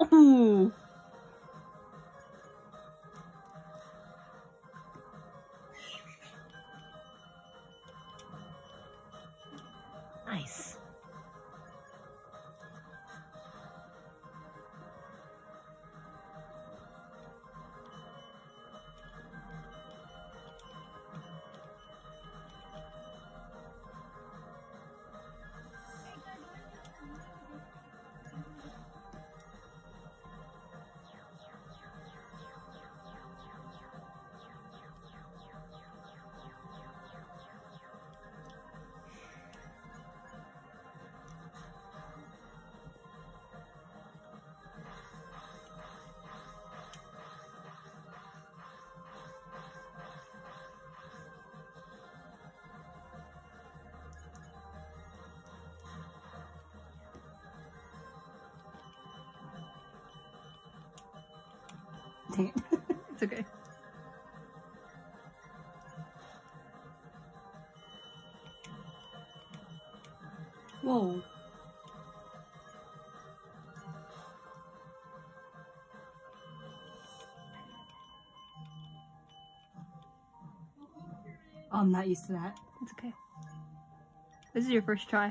Ooh. Nice. Dang it. It's okay. Whoa. Oh, I'm not used to that. It's okay. This is your first try.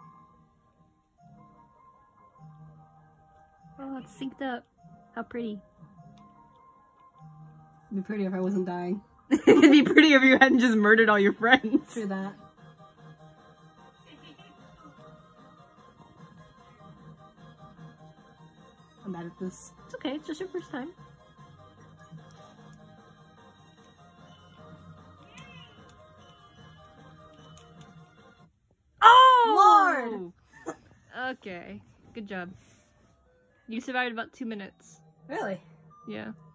Oh, it's synced up. How pretty. It'd be pretty if I wasn't dying. It'd be pretty if you hadn't just murdered all your friends. True that. I'm bad at this. It's okay, it's just your first time. Oh! Lord! Okay, good job. You survived about 2 minutes. Really? Yeah.